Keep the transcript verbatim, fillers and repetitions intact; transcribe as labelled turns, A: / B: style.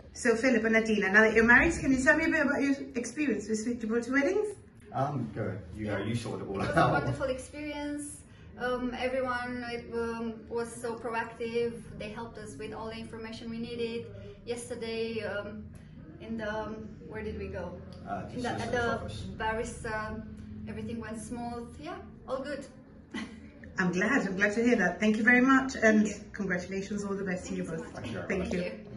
A: So Philip and Adina, now that you're married, can you tell me a bit about your experience with Sweet Gibraltar Weddings?
B: Um, go. You go. You sorted it all out.
C: It was a wonderful experience. Um, everyone it, um, was so proactive. They helped us with all the information we needed. Yesterday, um, in the um, where did we go?
B: Uh,
C: in the, at the barista, everything went smooth. Yeah, all good.
A: I'm glad. I'm glad to hear that. Thank you very much, and
C: you.
A: congratulations. All the best
C: Thank
A: to you
C: you so
A: both.
C: much.
B: Thank you.
A: Thank
C: Thank
A: you.
C: you.